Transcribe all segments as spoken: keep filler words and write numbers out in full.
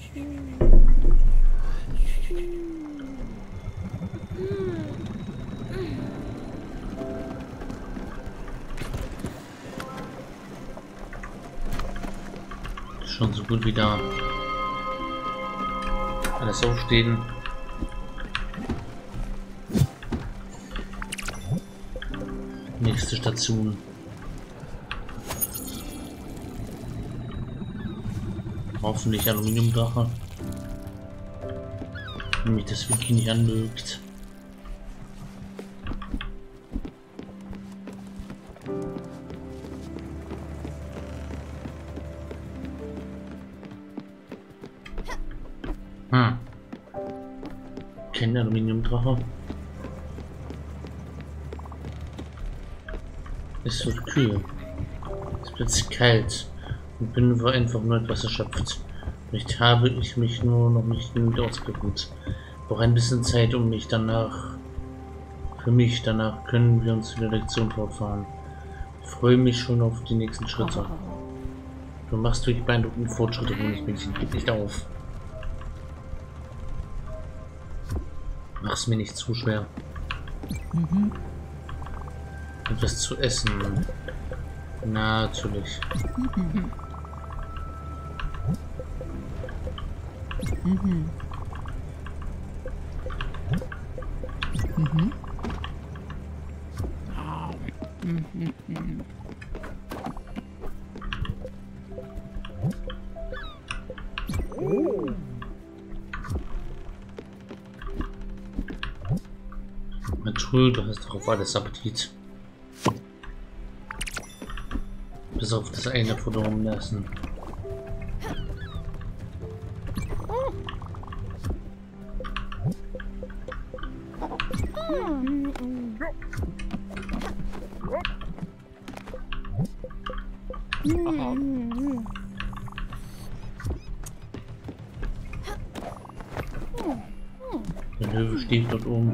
Schon so gut wie da. Alles aufstehen. Nächste Station. Hoffentlich Aluminiumdrache. Wenn mich das wirklich nicht anlügt. Hm. Kein Aluminiumdrache. Es wird kühl. Es wird plötzlich kalt und bin einfach nur etwas erschöpft. Vielleicht habe ich mich nur noch nicht genug ausgeruht. Brauche ein bisschen Zeit, um mich danach. Für mich danach können wir uns in der Lektion fortfahren. Ich freue mich schon auf die nächsten Schritte. Du machst wirklich beeindruckende Fortschritte, Honigmännchen. Gib nicht auf. Mach's mir nicht zu schwer. Mhm. Etwas zu essen. Natürlich. Mhm. Mhm. Mhm. Mhm. Natürlich, du hast darauf alles Appetit. Bis auf das eine verdorben lassen. Der Löwe steht dort oben.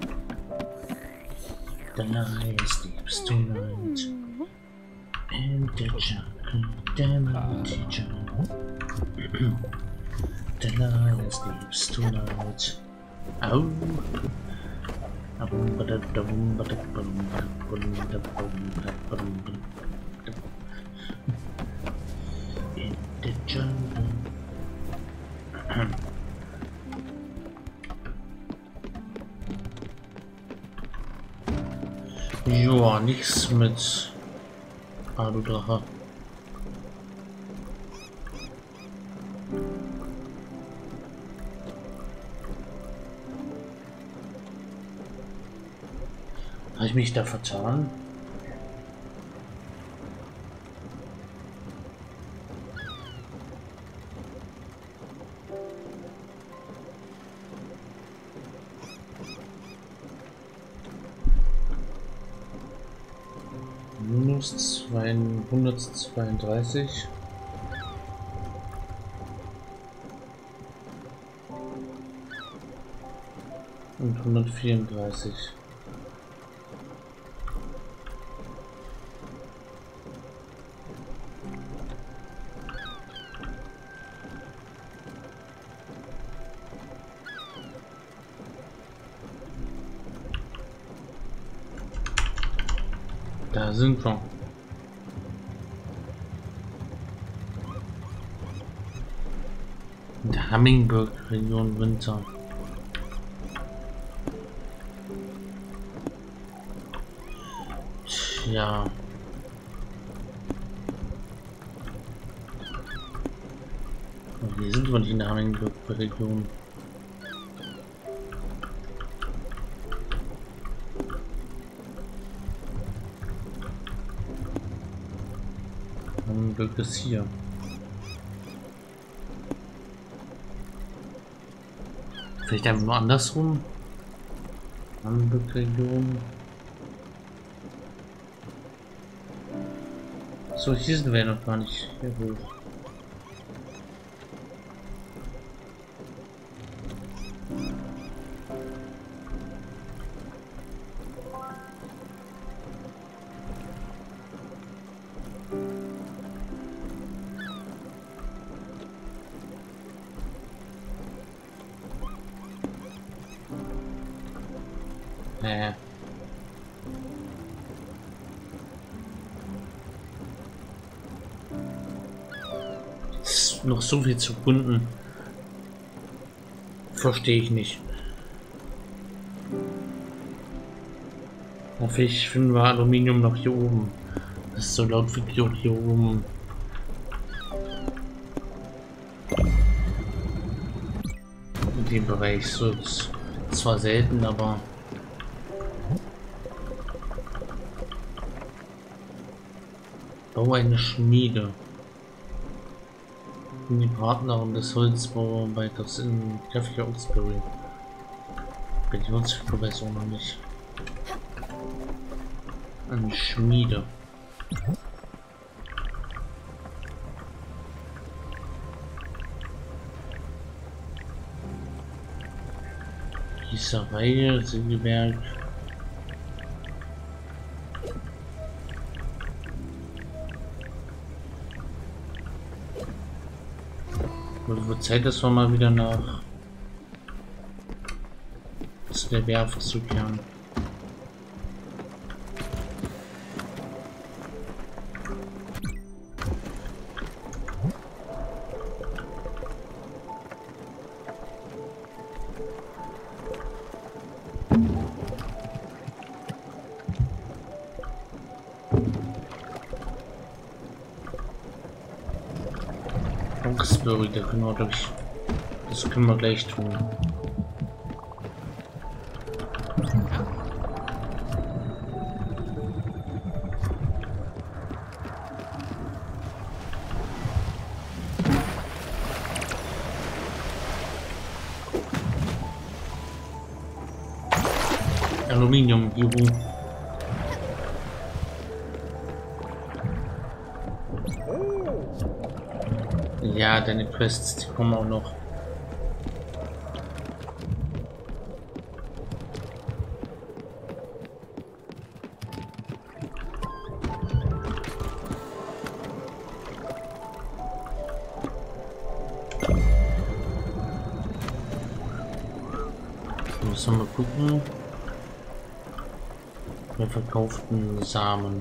The lion sleeps tonight. And the jungle, damn teacher. The lion sleeps tonight. Au. In the jungle. Joa, nichts mit Aludrache. Habe ich mich da vertan? Minus zweihundertzweiunddreißig. Und hundertvierunddreißig. Da sind wir. In der Hummingbird-Region Winter. Tja. Wir sind wir nicht in der Hummingbird-Region. Glück ist hier. Vielleicht einfach nur andersrum. Region. So, hier sind wir noch gar nicht hier hoch. Äh. Ist noch so viel zu Kunden. Verstehe ich nicht. Na, vielleicht finden wir Aluminium noch hier oben. Das ist so laut wie hier oben. In dem Bereich so ist zwar selten, aber bau eine Schmiede. Bin die Partnerin des Holzbauarbeiters in Café Oxbury. Bei der Holzverweisung noch nicht. Eine Schmiede. Gießerei, Sägewerk. Wird Zeit, dass wir mal wieder nach zu der Werft zukehren. Oxbury, da können wir, glaube ich, das können wir gleich tun. Aluminium, juhu. Ja, deine Quests, die kommen auch noch. Müssen wir mal gucken. Wir verkauften Samen.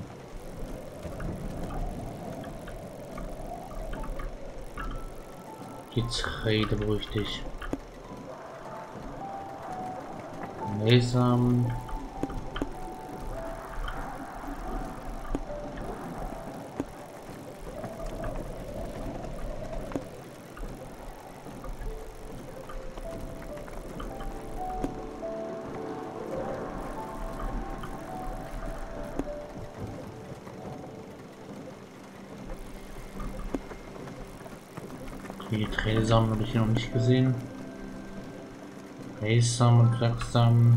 Getreide bräuchte ich. Mehlsamen. Die Getreidesamen habe ich hier noch nicht gesehen. Reissamen, Kraftsamen.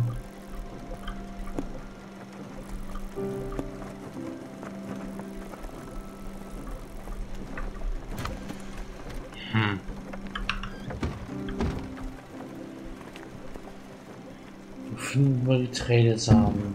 Hm. Wo finden wir Getreidesamen?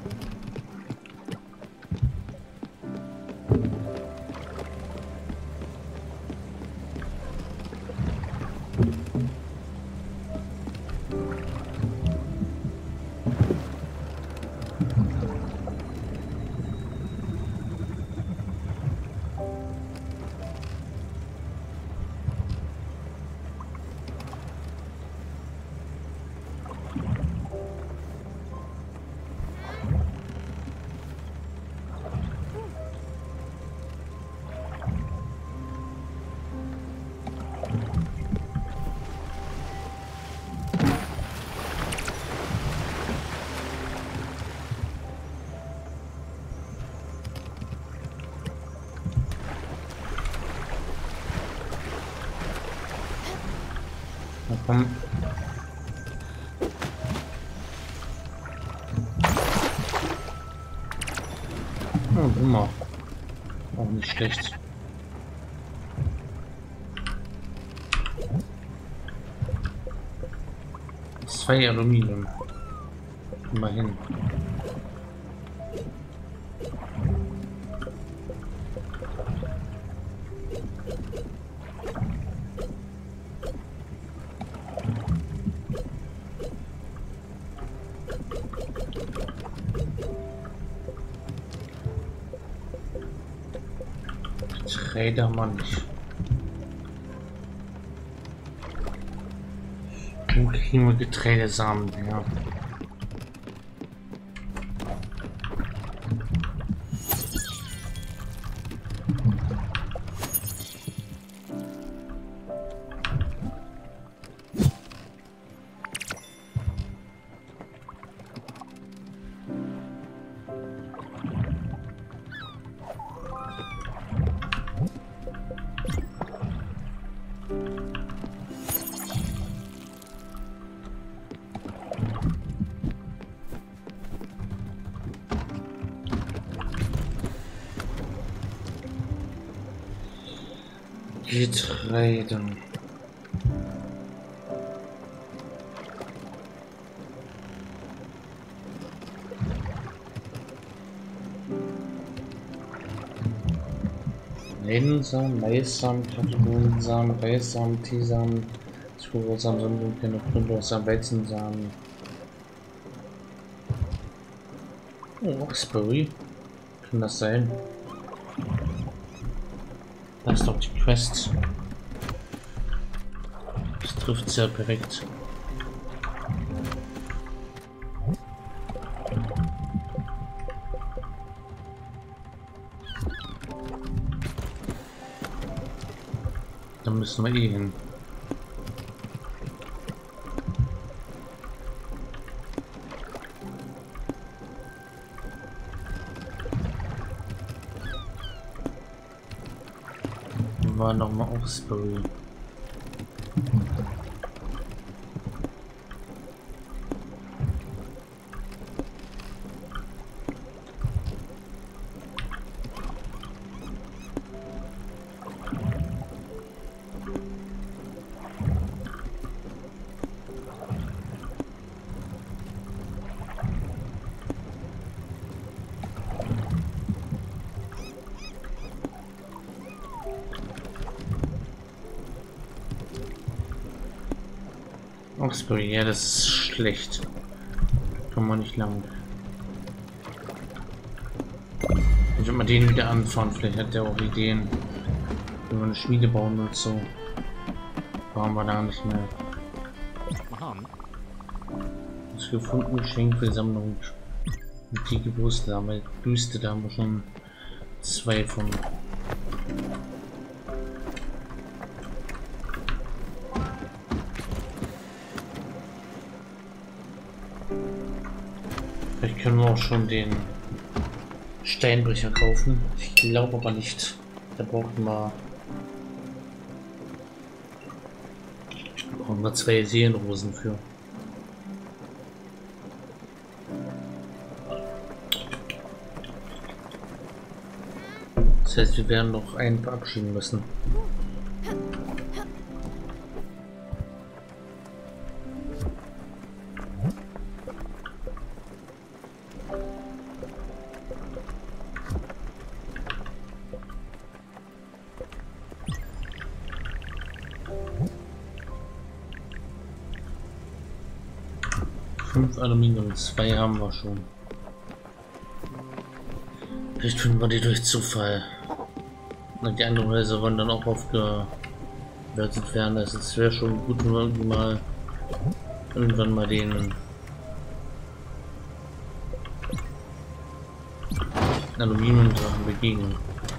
Na komm. Oh, immer. Auch nicht schlecht. Zwei Aluminium. Immerhin. Getreide haben wir nicht. Wo kriegen wir Getreidesamen her? Getreide. Linsensamen, Maissamen, Kartoffelsamen, Reissamen, Teesamen, Zwiebelsamen, Sonnenblumen, Knoblauchsamen, Weizensamen. Oh, Oxberry. Kann das sein? Das ist doch die Quest. Das trifft sehr perfekt. Da müssen wir eh hin. War noch mal Oxberry. Oxberry, ja, das ist schlecht. Kann man nicht lang. Ich will mal den wieder anfahren, vielleicht hat der auch Ideen. Wenn wir eine Schmiede bauen und so. Brauchen wir da nicht mehr. Das gefunden Geschenk für die Sammlung. Antike Brüste, aber Büste, da haben wir schon zwei von. Vielleicht können wir auch schon den Steinbrecher kaufen. Ich glaube aber nicht. Da brauchen wir, brauchen wir zwei Seelenrosen für. Das heißt, wir werden noch einen verabschieden müssen. Fünf Aluminium, zwei haben wir schon. Vielleicht finden wir die durch Zufall. Und die anderen Häuser wollen dann auch aufgewertet werden. Das wäre schon gut, wenn wir irgendwie mal irgendwann mal den Aluminium-Sachen begegnen.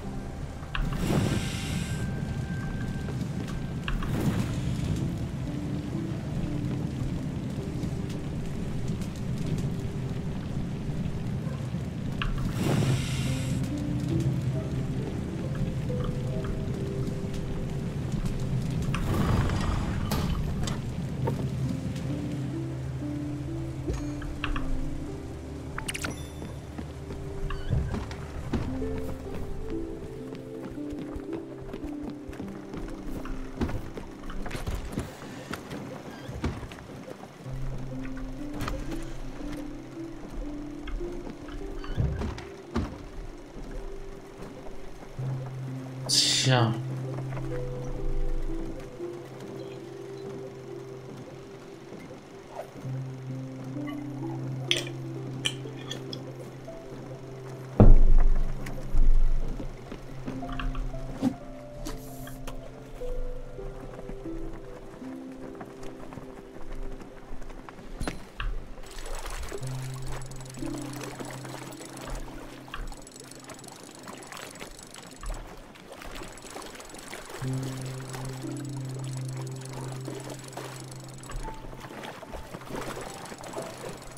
Tja.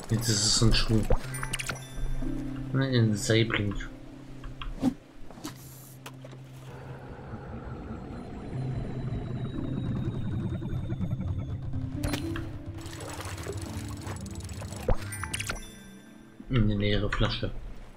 Jetzt ist es ein Schuh. Ein Saibling. Eine leere Flasche.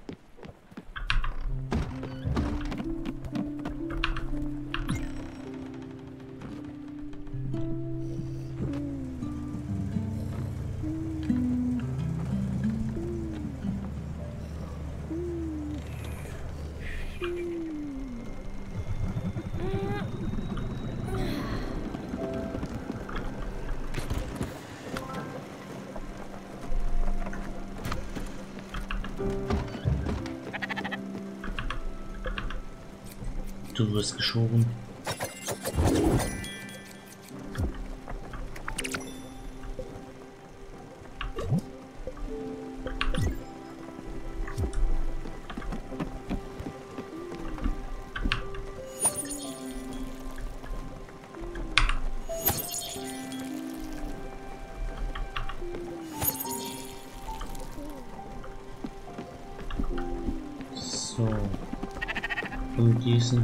Du wirst geschoren. So. Umgießen.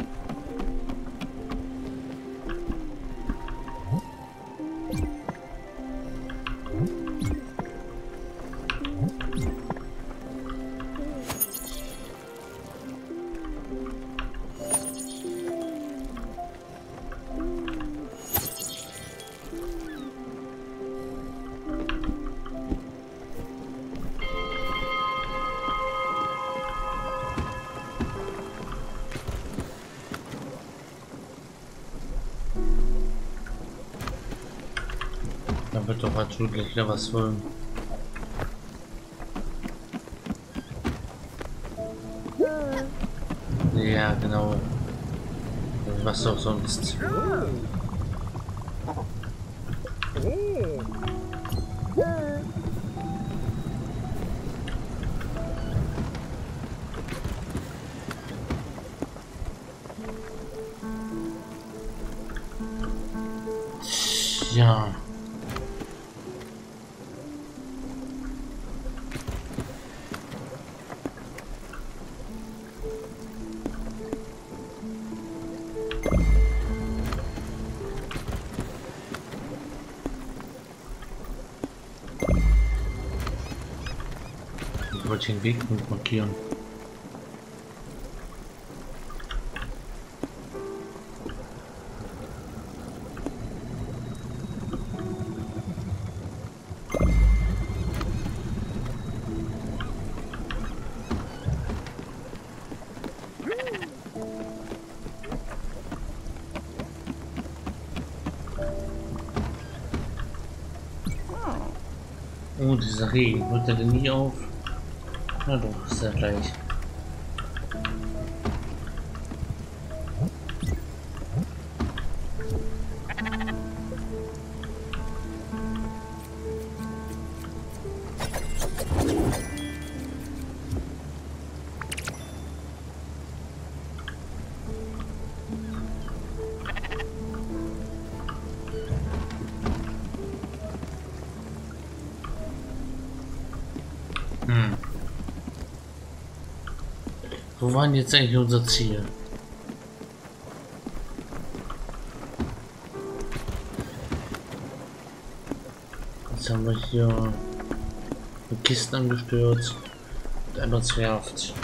Da wird doch natürlich wieder was wollen. Ja, genau. Was auch sonst. Ja. Ich wollte den Weg markieren. Oh, dieser Regen, hört er denn nie auf? Na doch, ist ja gleich. Hm. Wo war denn jetzt eigentlich unser Ziel? Jetzt haben wir hier die Kisten angestürzt und Alberts Werft.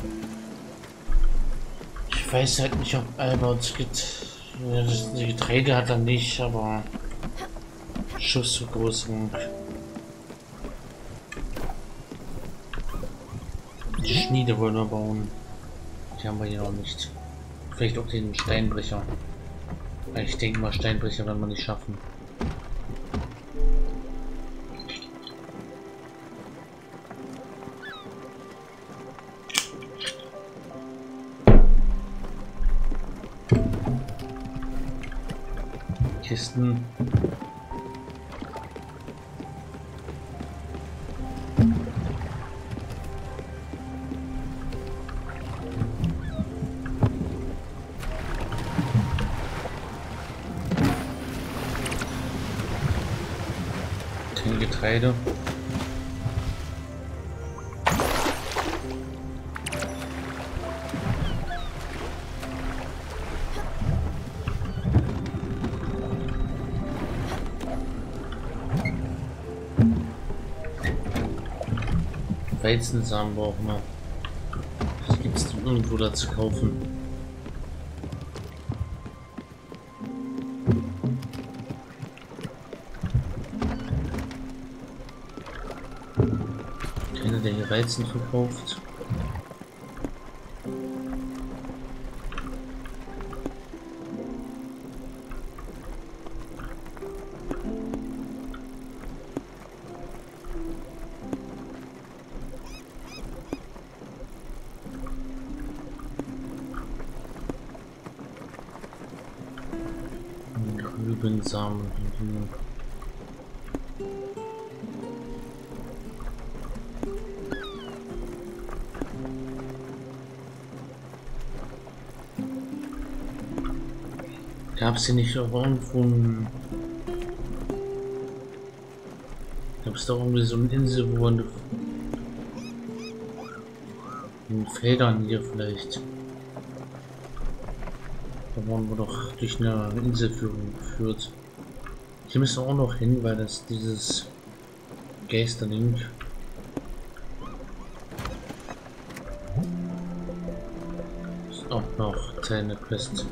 Ich weiß halt nicht, ob Albert get die Getreide hat er nicht, aber Schussvergrößerung. Die Schmiede wollen wir bauen. Die haben wir hier noch nicht. Vielleicht auch den Steinbrecher. Ich denke mal, Steinbrecher werden wir nicht schaffen. Kisten. Kein Getreide. Weizensamen brauchen wir. Das gibt es irgendwo da zu kaufen. Keiner, der hier Weizen verkauft. Rübensamen. Gab es hier nicht auch irgendwo ein... Gab es da irgendwie so eine Insel, wo man in Feldern hier vielleicht... Da wurden wir doch durch eine Inselführung geführt. Hier müssen wir auch noch hin, weil das dieses Geisterlink. Ist auch noch Teil der Quest.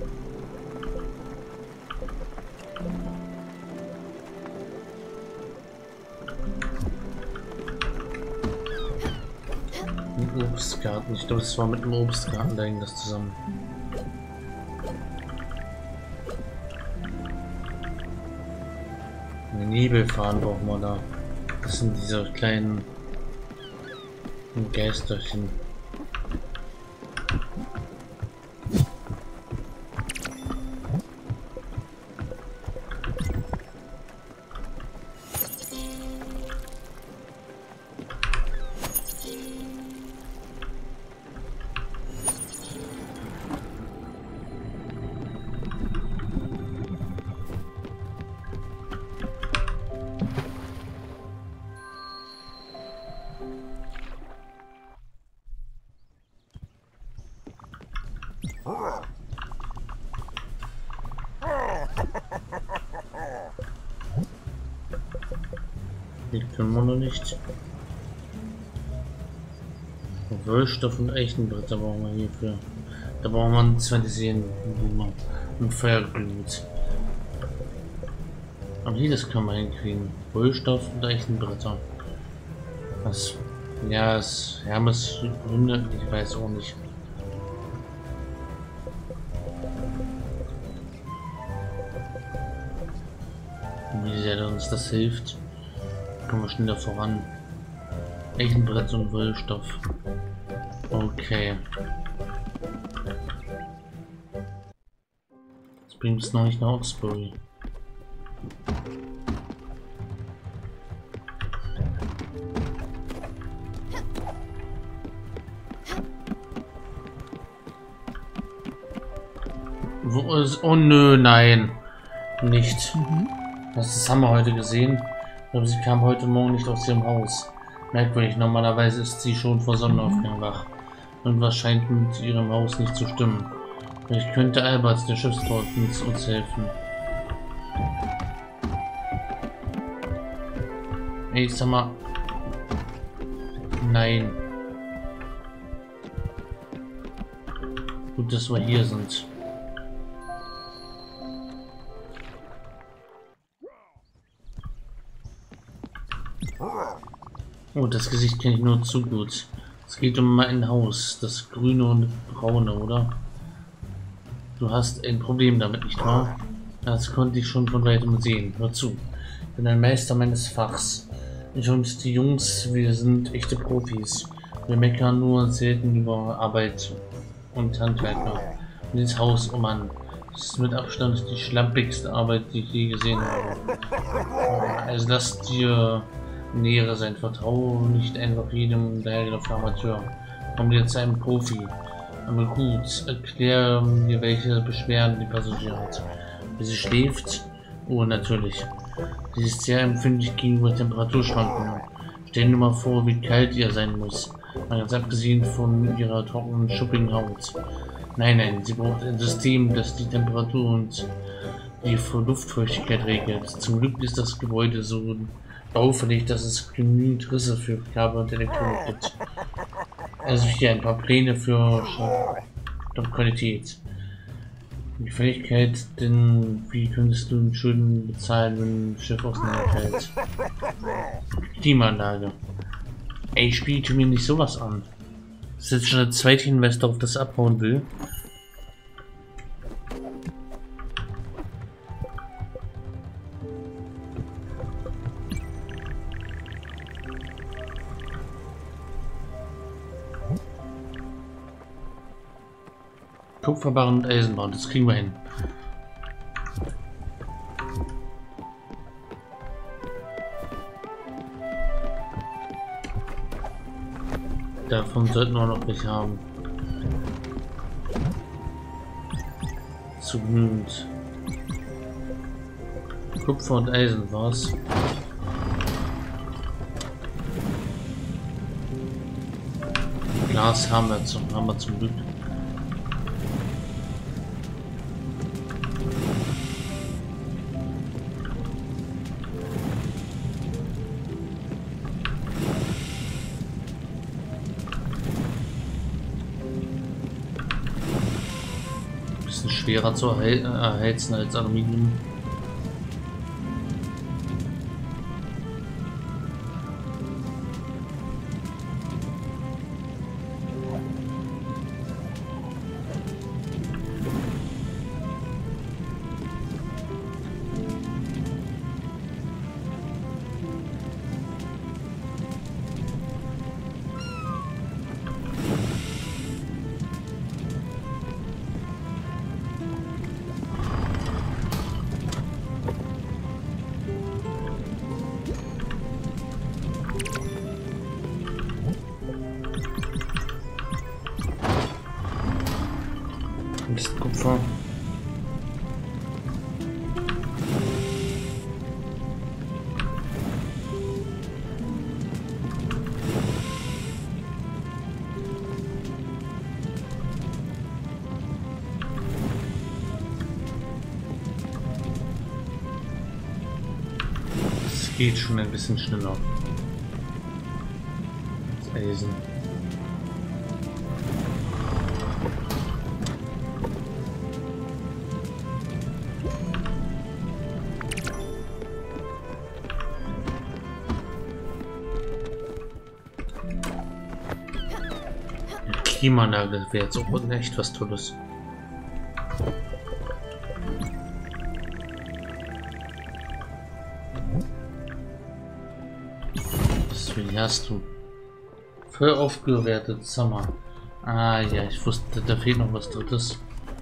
Ein Obstgarten. Ich glaube, es war mit dem Obstgarten, da hing das zusammen. Nebelfahren brauchen wir da. Das sind diese kleinen Geisterchen. Die können wir noch nicht. Wollstoff und Eichenbretter brauchen wir hierfür. Da brauchen wir einen Zwanzig-Boomer und Feuerglut. Aber hier, das können wir hinkriegen. Wollstoff und Eichenbretter. Was? Ja, es Hermes Gründe, ich weiß auch nicht. Wie sehr uns das hilft, kommen wir schneller voran. Eichenbrett und Wollstoff. Okay. Das bringt es noch nicht nach Oxbury. Wo ist... Oh nö, nein. Nicht. Mhm. Das, das haben wir heute gesehen. Aber sie kam heute Morgen nicht aus ihrem Haus. Merkwürdig, normalerweise ist sie schon vor Sonnenaufgang wach. Und was scheint mit ihrem Haus nicht zu stimmen. Vielleicht könnte Albert, der Schiffskapitän, uns helfen. Ey, sag mal. Nein. Gut, dass wir hier sind. Oh, das Gesicht kenne ich nur zu gut. Es geht um mein Haus, das grüne und braune, oder? Du hast ein Problem damit, nicht wahr? Das konnte ich schon von weitem sehen. Hör zu. Ich bin ein Meister meines Fachs. Ich und die Jungs, wir sind echte Profis. Wir meckern nur selten über Arbeit und Handwerker. Und das Haus, oh Mann. Das ist mit Abstand die schlampigste Arbeit, die ich je gesehen habe. Also lass dir nähere sein Vertrauen nicht einfach jedem dahergelaufenen Amateur. Komm dir zu einem Profi. Aber gut, erklär mir, welche Beschwerden die Passagier hat. Wie sie schläft? Oh, natürlich. Sie ist sehr empfindlich gegenüber Temperaturschwankungen. Stell dir mal vor, wie kalt ihr sein muss. Mal ganz abgesehen von ihrer trockenen, schuppigen Haut. Nein, nein, sie braucht ein System, das die Temperatur und die Luftfeuchtigkeit regelt. Zum Glück ist das Gebäude so auffällig, dass es genügend Risse für Kabel und Elektronik gibt. Also hier ein paar Pläne für Qualität. Die Fähigkeit, denn wie könntest du einen Schulden bezahlen, wenn ein Schiff auseinanderfällt? Klimaanlage. Ey, spielte mir nicht sowas an. Das ist jetzt schon der zweite Hinweis darauf, das abhauen will. Kupferbarren und Eisenbahn, das kriegen wir hin. Davon sollten wir noch nicht haben. Zu genügend. Kupfer und Eisen war's. Glas haben wir zum, haben wir zum Glück. Schwerer zu erhel erheizen als Aluminium. Ist Kupfer. Es geht schon ein bisschen schneller. Das Eisen. Klimaanlage wäre jetzt auch echt was Tolles. Was wie hast du? Voll aufgewertet, Sommer. Ah ja, ich wusste, da fehlt noch was Drittes.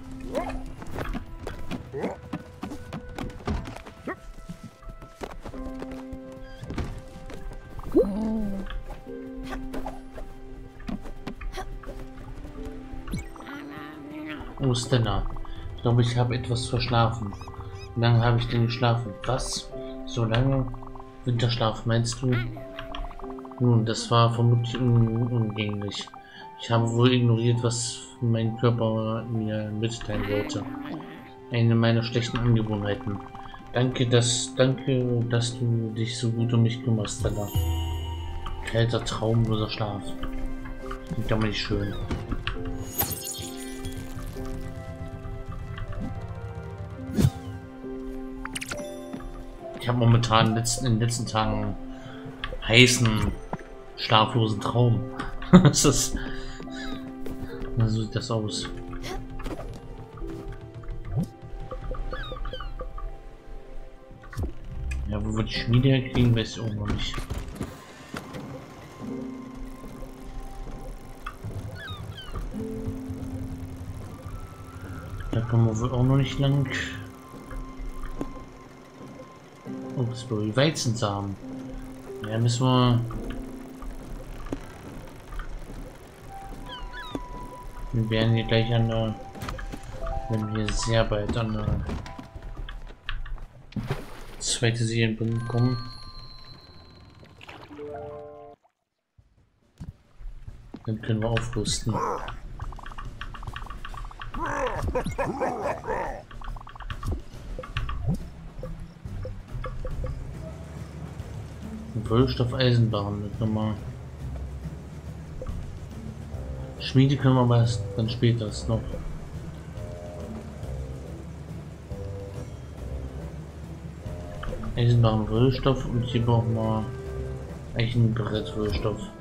Wo ist denn da? Ich glaube, ich habe etwas verschlafen. Wie lange habe ich denn geschlafen? Was? So lange? Winterschlaf, meinst du? Nun, das war vermutlich un umgänglich. Ich habe wohl ignoriert, was mein Körper mir mitteilen wollte. Eine meiner schlechten Angewohnheiten. Danke, dass, danke, dass du dich so gut um mich kümmerst, Stella. Kalter, traumloser Schlaf. Klingt aber nicht schön. Ich habe momentan in den, letzten, in den letzten Tagen einen heißen, schlaflosen Traum. Das ist, so sieht das aus. Ja, wo wir die Schmiede herkriegen, weiß ich auch noch nicht. Da kommen wir wohl auch noch nicht lang. Obstberry, Weizensamen. Ja, müssen wir. Wir werden hier gleich an der. Wenn wir sehr bald an der zweite Serienbinde kommen. Dann können wir aufrüsten. Wollstoff, Eisenbahn, das können wir. Schmiede können wir aber erst dann später noch. Eisenbahn, Wollstoff und hier brauchen wir Eichenbrett, Wollstoff.